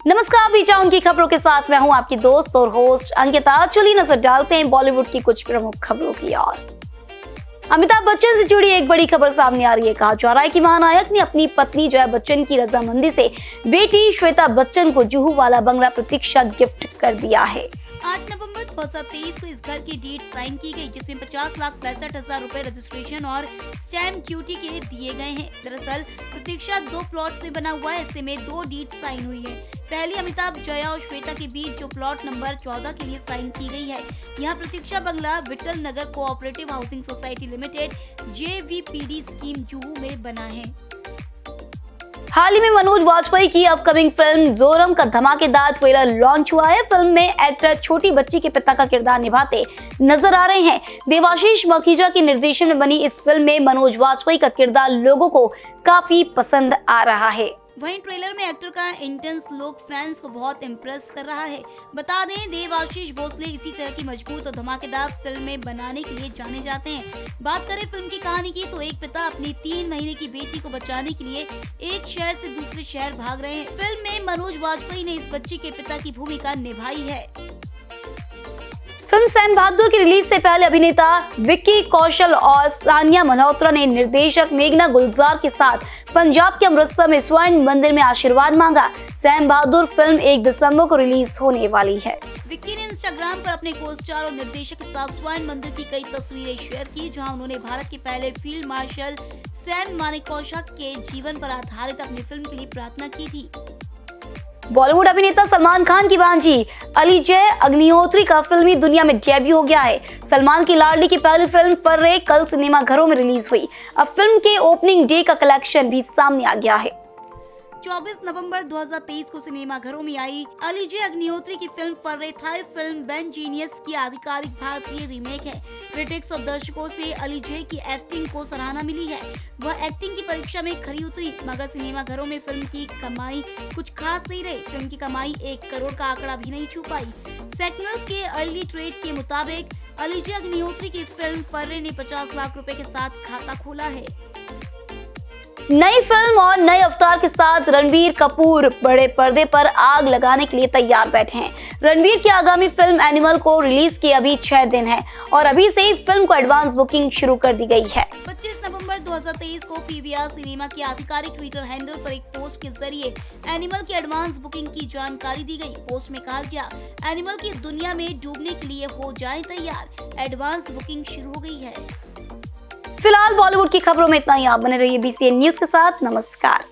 नमस्कार, बीजाऊं की खबरों के साथ मैं हूं आपकी दोस्त और होस्ट अंकिता। चलिए नजर डालते हैं बॉलीवुड की कुछ प्रमुख खबरों की ओर। अमिताभ बच्चन से जुड़ी एक बड़ी खबर सामने आ रही है। कहा जा रहा है कि महानायक ने अपनी पत्नी जया बच्चन की रजामंदी से बेटी श्वेता बच्चन को जुहू वाला बंगला प्रतीक्षा गिफ्ट कर दिया है। 8 नवंबर 2023 को इस घर की डीड साइन की गई, जिसमें 50,65,000 रुपए रजिस्ट्रेशन और स्टैम्प ड्यूटी के दिए गए हैं। दरअसल प्रतीक्षा 2 प्लॉट्स में बना हुआ है, ऐसे में 2 डीड साइन हुई है। पहली अमिताभ, जया और श्वेता के बीच जो प्लॉट नंबर 14 के लिए साइन की गई है। यहाँ प्रतीक्षा बंगला Vitthal Nagar cooperative housing society limited JVPD scheme Juhu में बना है। हाल ही में मनोज वाजपेयी की अपकमिंग फिल्म जोरम का धमाकेदार ट्रेलर लॉन्च हुआ है। फिल्म में एक्टर छोटी बच्ची के पिता का किरदार निभाते नजर आ रहे हैं। देवाशीष मखीजा के निर्देशन में बनी इस फिल्म में मनोज वाजपेयी का किरदार लोगों को काफी पसंद आ रहा है। वहीं ट्रेलर में एक्टर का इंटेंस लुक फैंस को बहुत इम्प्रेस कर रहा है। बता दें, देवाशीष भोसले इसी तरह की मजबूत और धमाकेदार फिल्में बनाने के लिए जाने जाते हैं। बात करें फिल्म की कहानी की, तो एक पिता अपनी 3 महीने की बेटी को बचाने के लिए एक शहर से दूसरे शहर भाग रहे हैं। फिल्म में मनोज वाजपेयी ने इस बच्ची के पिता की भूमिका निभाई है। फिल्म सैम बहादुर की रिलीज से पहले अभिनेता विक्की कौशल और सानिया मल्होत्रा ने निर्देशक मेघना गुलजार के साथ पंजाब के अमृतसर में स्वर्ण मंदिर में आशीर्वाद मांगा। सैम बहादुर फिल्म 1 दिसंबर को रिलीज होने वाली है। विक्की ने इंस्टाग्राम पर अपने को स्टार और निर्देशक के साथ स्वर्ण मंदिर की कई तस्वीरें शेयर की, जहां उन्होंने भारत के पहले फील्ड मार्शल सैम मानेकशॉ के जीवन पर आधारित अपनी फिल्म के लिए प्रार्थना की थी। बॉलीवुड अभिनेता सलमान खान की भांजी अलीजय अग्निहोत्री का फिल्मी दुनिया में डेब्यू हो गया है। सलमान की लाडली की पहली फिल्म फर्रे कल सिनेमाघरों में रिलीज हुई। अब फिल्म के ओपनिंग डे का कलेक्शन भी सामने आ गया है। 24 नवंबर 2023 को सिनेमाघरों में आई अलीजय अग्निहोत्री की film Farrey Thai film bad genius की आधिकारिक भारतीय रीमेक है। क्रिटिक्स और दर्शकों से अलीजय की एक्टिंग को सराहना मिली है। वह एक्टिंग की परीक्षा में खरी उतरी, मगर सिनेमाघरों में फिल्म की कमाई कुछ खास नहीं रही। फिल्म की कमाई 1 करोड़ का आंकड़ा भी नहीं छू पाई। सेक्नल के अर्ली ट्रेड के मुताबिक अलीजय अग्निहोत्री की फिल्म फर्रे ने 50 लाख रुपए के साथ खाता खोला है। नई फिल्म और नए अवतार के साथ रणबीर कपूर बड़े पर्दे पर आग लगाने के लिए तैयार बैठे हैं। रणबीर की आगामी फिल्म एनिमल को रिलीज के अभी 6 दिन है और अभी से ही फिल्म को एडवांस बुकिंग शुरू कर दी गई है। 25 नवंबर 2023 को PVR सिनेमा की आधिकारिक ट्विटर हैंडल पर एक पोस्ट के जरिए एनिमल की एडवांस बुकिंग की जानकारी दी गई। पोस्ट में कहा गया, एनिमल की दुनिया में डूबने के लिए हो जाए तैयार, एडवांस बुकिंग शुरू हो गई है। फिलहाल बॉलीवुड की खबरों में इतना ही। आप बने रहिए BCN न्यूज के साथ। नमस्कार।